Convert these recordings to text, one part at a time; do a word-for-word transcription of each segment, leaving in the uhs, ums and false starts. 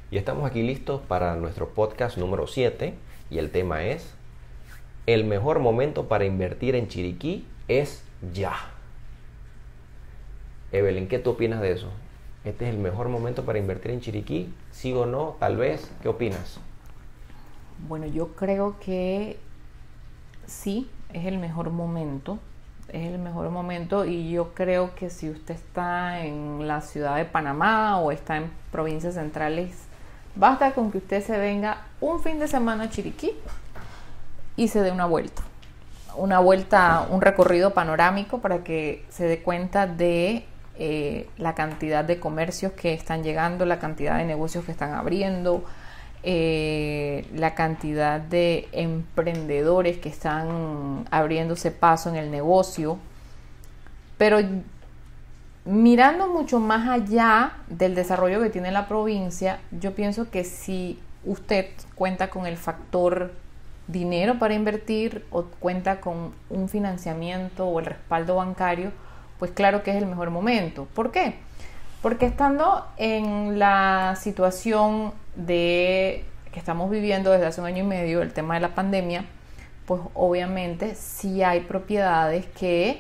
Y estamos aquí listos para nuestro podcast número siete y el tema es: el mejor momento para invertir en Chiriquí es ya. Evelyn, ¿qué tú opinas de eso? ¿Este es el mejor momento para invertir en Chiriquí? ¿Sí o no? Tal vez. ¿Qué opinas? Bueno, yo creo que sí, es el mejor momento. Es el mejor momento y yo creo que si usted está en la ciudad de Panamá o está en provincias centrales, basta con que usted se venga un fin de semana a Chiriquí y se dé una vuelta. Una vuelta, un recorrido panorámico para que se dé cuenta de eh, la cantidad de comercios que están llegando, la cantidad de negocios que están abriendo, eh, la cantidad de emprendedores que están abriéndose paso en el negocio. Pero mirando mucho más allá del desarrollo que tiene la provincia, yo pienso que si usted cuenta con el factor dinero para invertir o cuenta con un financiamiento o el respaldo bancario, pues claro que es el mejor momento. ¿Por qué? Porque estando en la situación de que estamos viviendo desde hace un año y medio, el tema de la pandemia, pues obviamente sí hay propiedades que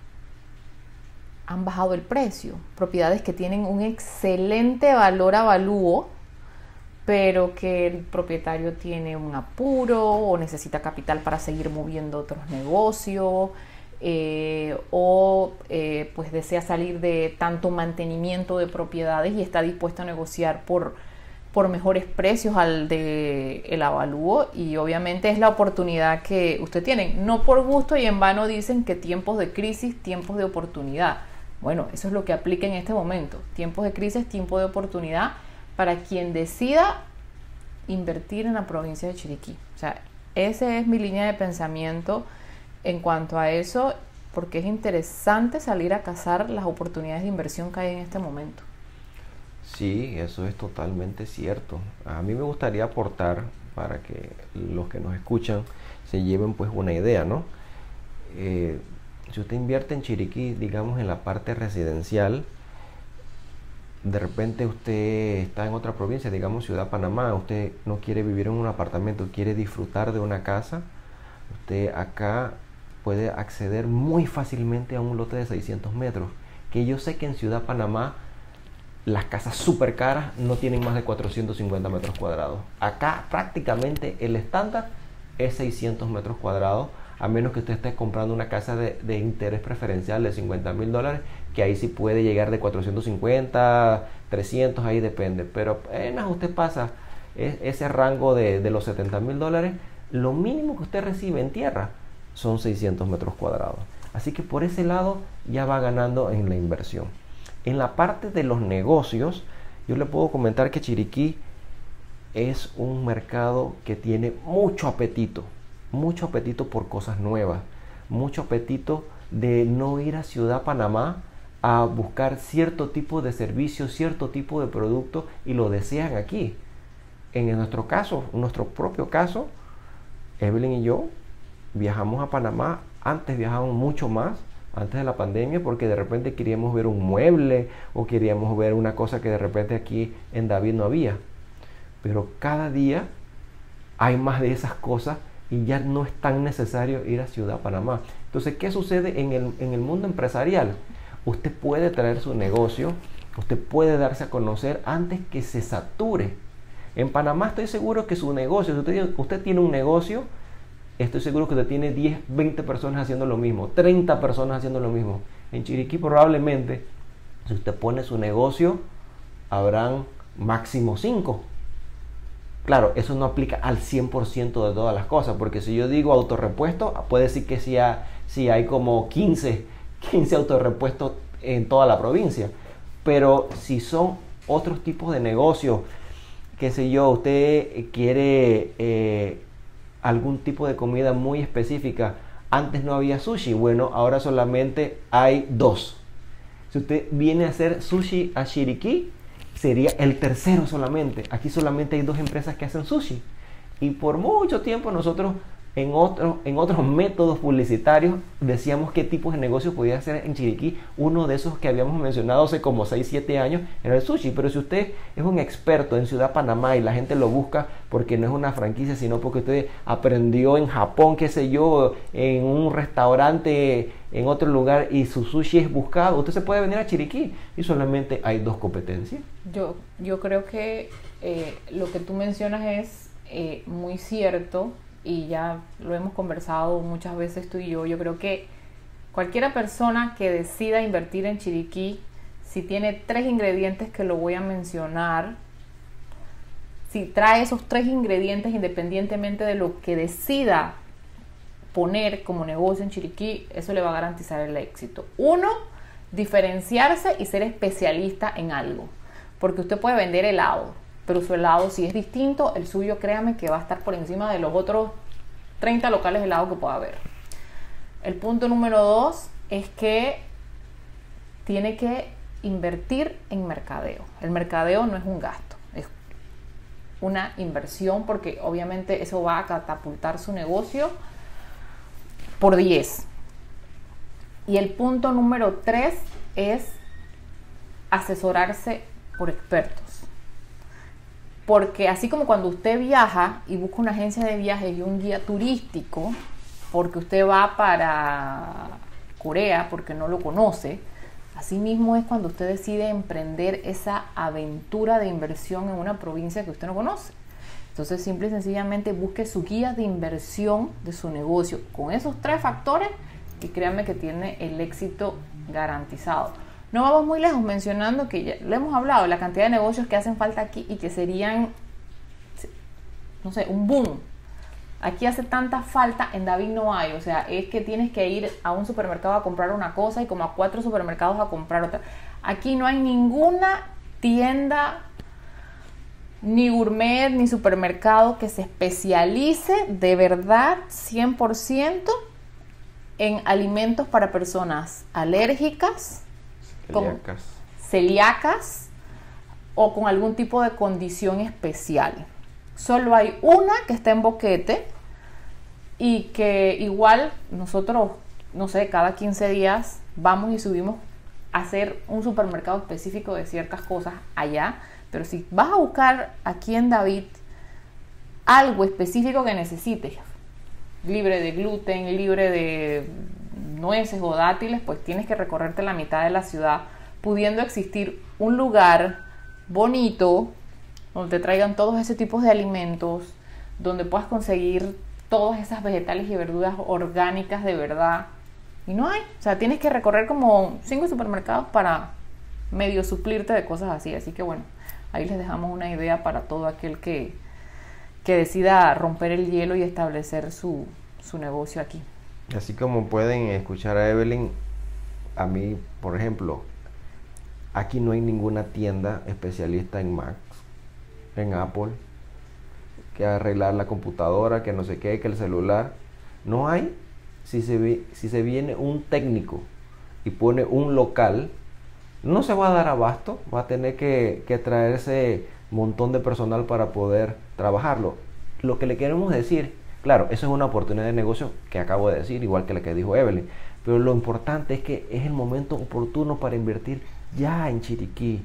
han bajado el precio, propiedades que tienen un excelente valor avalúo, pero que el propietario tiene un apuro o necesita capital para seguir moviendo otros negocios, eh, o eh, pues desea salir de tanto mantenimiento de propiedades y está dispuesto a negociar por, por mejores precios al de el avalúo, y obviamente es la oportunidad que usted tiene. No por gusto y en vano dicen que tiempos de crisis, tiempos de oportunidad. Bueno, eso es lo que aplica en este momento. Tiempos de crisis, tiempo de oportunidad para quien decida invertir en la provincia de Chiriquí. O sea, esa es mi línea de pensamiento en cuanto a eso, porque es interesante salir a cazar las oportunidades de inversión que hay en este momento. Sí, eso es totalmente cierto. A mí me gustaría aportar para que los que nos escuchan se lleven pues una idea, ¿no? Eh, si usted invierte en Chiriquí, digamos en la parte residencial, de repente usted está en otra provincia, digamos Ciudad Panamá, usted no quiere vivir en un apartamento, quiere disfrutar de una casa, usted acá puede acceder muy fácilmente a un lote de seiscientos metros, que yo sé que en Ciudad Panamá las casas súper caras no tienen más de cuatrocientos cincuenta metros cuadrados. Acá prácticamente el estándar es seiscientos metros cuadrados, a menos que usted esté comprando una casa de, de interés preferencial de cincuenta mil dólares, que ahí sí puede llegar de cuatrocientos cincuenta, trescientos, ahí depende. Pero apenas usted pasa es, ese rango de, de los setenta mil dólares, lo mínimo que usted recibe en tierra son seiscientos metros cuadrados. Así que por ese lado ya va ganando en la inversión. En la parte de los negocios, yo le puedo comentar que Chiriquí es un mercado que tiene mucho apetito, mucho apetito por cosas nuevas, mucho apetito de no ir a Ciudad Panamá a buscar cierto tipo de servicio, cierto tipo de producto, y lo desean aquí. En nuestro caso, en nuestro propio caso, Evelyn y yo viajamos a Panamá. Antes viajábamos mucho más, antes de la pandemia, porque de repente queríamos ver un mueble o queríamos ver una cosa que de repente aquí en David no había. Pero cada día hay más de esas cosas y ya no es tan necesario ir a Ciudad Panamá. Entonces, ¿qué sucede en el, en el mundo empresarial? Usted puede traer su negocio, usted puede darse a conocer antes que se sature. En Panamá estoy seguro que su negocio, si usted, usted tiene un negocio, estoy seguro que usted tiene diez, veinte personas haciendo lo mismo, treinta personas haciendo lo mismo. En Chiriquí probablemente, si usted pone su negocio, habrán máximo cinco. Claro, eso no aplica al cien por ciento de todas las cosas, porque si yo digo autorrepuesto, puede decir que sí hay, sí hay como quince, quince autorrepuestos en toda la provincia. Pero si son otros tipos de negocios, qué sé yo, usted quiere eh, algún tipo de comida muy específica. Antes no había sushi, bueno, ahora solamente hay dos. Si usted viene a hacer sushi a Chiriquí, sería el tercero solamente. Aquí solamente hay dos empresas que hacen sushi. Y por mucho tiempo nosotros en, otro, en otros métodos publicitarios decíamos qué tipos de negocios podía hacer en Chiriquí. Uno de esos que habíamos mencionado hace como seis siete años era el sushi. Pero si usted es un experto en Ciudad Panamá y la gente lo busca porque no es una franquicia, sino porque usted aprendió en Japón, qué sé yo, en un restaurante en otro lugar y su sushi es buscado, usted se puede venir a Chiriquí y solamente hay dos competencias. Yo, yo creo que eh, lo que tú mencionas es eh, muy cierto. Y ya lo hemos conversado muchas veces tú y yo. Yo creo que cualquiera persona que decida invertir en Chiriquí, si tiene tres ingredientes que lo voy a mencionar, si trae esos tres ingredientes independientemente de lo que decida poner como negocio en Chiriquí, eso le va a garantizar el éxito. Uno, diferenciarse y ser especialista en algo. Porque usted puede vender helado, pero su helado, si es distinto, el suyo, créame que va a estar por encima de los otros treinta locales de helado que pueda haber. El punto número dos es que tiene que invertir en mercadeo. El mercadeo no es un gasto, es una inversión, porque obviamente eso va a catapultar su negocio por diez. Y el punto número tres es asesorarse por expertos. Porque así como cuando usted viaja y busca una agencia de viajes y un guía turístico, porque usted va para Corea porque no lo conoce, así mismo es cuando usted decide emprender esa aventura de inversión en una provincia que usted no conoce. Entonces, simple y sencillamente busque su guía de inversión de su negocio con esos tres factores y créanme que tiene el éxito garantizado. No vamos muy lejos mencionando que ya lo hemos hablado, la cantidad de negocios que hacen falta aquí y que serían, no sé, un boom. Aquí hace tanta falta, en David no hay, o sea, es que tienes que ir a un supermercado a comprar una cosa y como a cuatro supermercados a comprar otra. Aquí no hay ninguna tienda, ni gourmet, ni supermercado que se especialice de verdad cien por ciento en alimentos para personas alérgicas, Celíacas. Con celíacas o con algún tipo de condición especial. Solo hay una que está en Boquete y que igual nosotros, no sé, cada quince días vamos y subimos a hacer un supermercado específico de ciertas cosas allá. Pero si vas a buscar aquí en David algo específico que necesites, libre de gluten, libre de nueces o dátiles, pues tienes que recorrerte la mitad de la ciudad, pudiendo existir un lugar bonito donde te traigan todos ese tipos de alimentos, donde puedas conseguir todas esas vegetales y verduras orgánicas de verdad. Y no hay, o sea, tienes que recorrer como cinco supermercados para medio suplirte de cosas así. Así que bueno, ahí les dejamos una idea para todo aquel que, que decida romper el hielo y establecer su, su negocio aquí. Así como pueden escuchar a Evelyn, a mí, por ejemplo, aquí no hay ninguna tienda especialista en Macs, en Apple, que arreglar la computadora, que no sé qué, que el celular. No hay. Si se, ve, si se viene un técnico y pone un local, no se va a dar abasto, va a tener que, que traerse un montón de personal para poder trabajarlo. Lo que le queremos decir, claro, eso es una oportunidad de negocio que acabo de decir, igual que la que dijo Evelyn, pero lo importante es que es el momento oportuno para invertir ya en Chiriquí.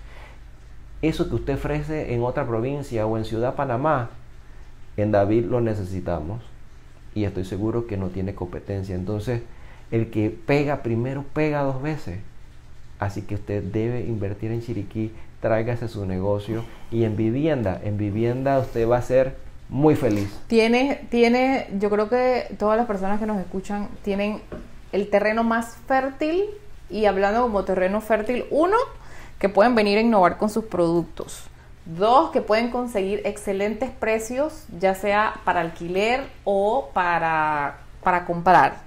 Eso que usted ofrece en otra provincia o en Ciudad Panamá, en David lo necesitamos y estoy seguro que no tiene competencia. Entonces, el que pega primero pega dos veces. Así que usted debe invertir en Chiriquí, tráigase su negocio y en vivienda, en vivienda usted va a ser muy feliz. Tiene, tiene, yo creo que todas las personas que nos escuchan tienen el terreno más fértil, y hablando como terreno fértil, uno, que pueden venir a innovar con sus productos. Dos, que pueden conseguir excelentes precios, ya sea para alquiler o para, para comprar.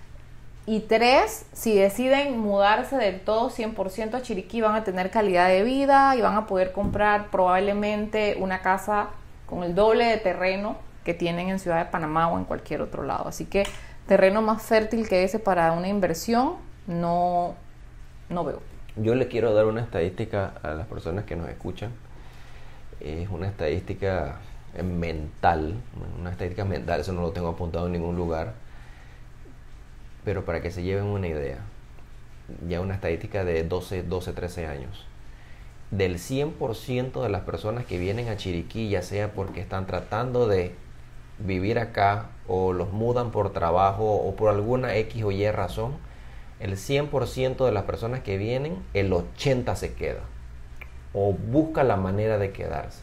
Y tres, si deciden mudarse del todo cien por ciento a Chiriquí, van a tener calidad de vida y van a poder comprar probablemente una casa con el doble de terreno que tienen en Ciudad de Panamá o en cualquier otro lado. Así que terreno más fértil que ese para una inversión no, no veo. Yo le quiero dar una estadística a las personas que nos escuchan. Es una estadística eh, mental, una estadística mental, eso no lo tengo apuntado en ningún lugar, pero para que se lleven una idea, ya una estadística de doce, doce, trece años. Del cien por ciento de las personas que vienen a Chiriquí, ya sea porque están tratando de vivir acá o los mudan por trabajo o por alguna X o Y razón, el cien por ciento de las personas que vienen, el ochenta por ciento se queda o busca la manera de quedarse.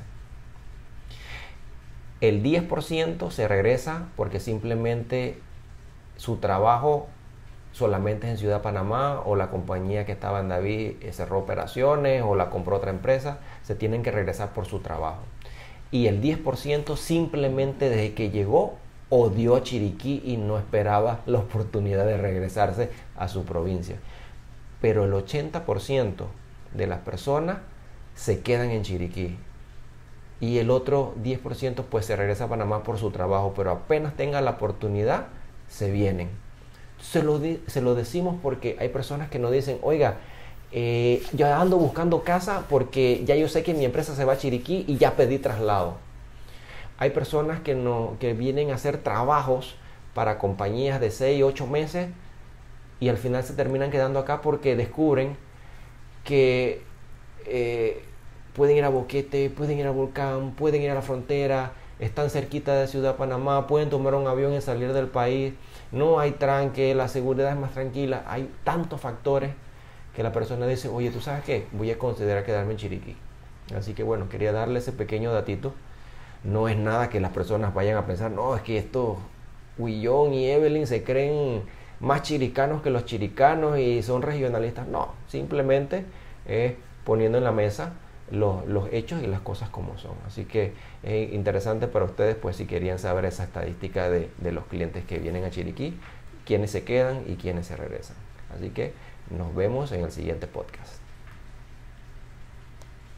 El diez por ciento se regresa porque simplemente su trabajo solamente es en Ciudad Panamá, o la compañía que estaba en David cerró operaciones o la compró otra empresa, se tienen que regresar por su trabajo. Y el diez por ciento simplemente desde que llegó odió a Chiriquí y no esperaba la oportunidad de regresarse a su provincia. Pero el ochenta por ciento de las personas se quedan en Chiriquí. Y el otro diez por ciento pues se regresa a Panamá por su trabajo, pero apenas tengan la oportunidad, se vienen. Se lo, di- se lo decimos porque hay personas que nos dicen, oiga, eh, yo ando buscando casa porque ya yo sé que mi empresa se va a Chiriquí y ya pedí traslado. Hay personas que, no, que vienen a hacer trabajos para compañías de seis, ocho meses y al final se terminan quedando acá porque descubren que eh, pueden ir a Boquete, pueden ir a Volcán, pueden ir a la frontera, están cerquita de Ciudad Panamá, pueden tomar un avión y salir del país, no hay tranque, la seguridad es más tranquila, hay tantos factores que la persona dice, oye, ¿tú sabes qué? Voy a considerar quedarme en Chiriquí. Así que bueno, quería darle ese pequeño datito. No es nada que las personas vayan a pensar, no, es que estos Willón y Evelyn se creen más chiricanos que los chiricanos y son regionalistas. No, simplemente es poniendo en la mesa los, los hechos y las cosas como son. Así que es interesante para ustedes, pues si querían saber esa estadística de, de los clientes que vienen a Chiriquí, quiénes se quedan y quiénes se regresan. Así que nos vemos en el siguiente podcast.